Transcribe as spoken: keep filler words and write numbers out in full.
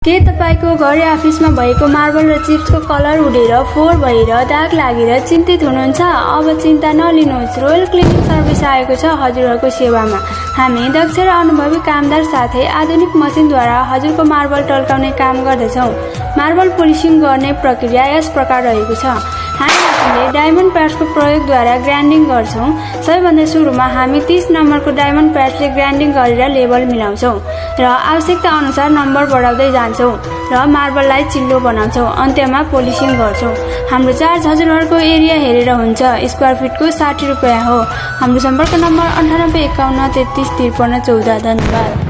के तपाईको घर या अफिसमा भएको मार्बल र चिप्सको कलर उडेर फोहोर भएर दाग लागेर चिन्तित हुनुहुन्छ? अब चिन्ता नलिनुहोस्, रोयल क्लिनिङ सर्भिस आएको छ हजुरहरूको सेवामा। हामी दक्ष र अनुभवी कामदार साथै आधुनिक मसिनद्वारा हजुरको मार्बल टल्काउने काम गर्दछौँ। मार्बल पोलिसिङ गर्ने प्रक्रिया यस प्रकार रहेको छ। हामी मसिनले डायमन्ड प्याड्सको प्रयोगद्वारा ग्राइन्डिङ गर्छौँ। सबैभन्दा सुरुमा हामी तीस नम्बरको डायमन्ड प्याड्सले ग्राइन्डिङ गरेर लेबल मिलाउँछौँ र आवश्यकता अनुसार नम्बर बढाउँदै जान्छौँ र मार्बललाई चिल्लो बनाउँछौँ। अन्त्यमा पोलिसिङ गर्छौँ। हाम्रो चार्ज हजुरहरूको एरिया हेरेर हुन्छ। स्क्वायर फिटको साठी रुपियाँ हो। हाम्रो सम्पर्क नम्बर अन्ठानब्बे एकाउन्न तेत्तिस त्रिपन्न चौध। धन्यवाद।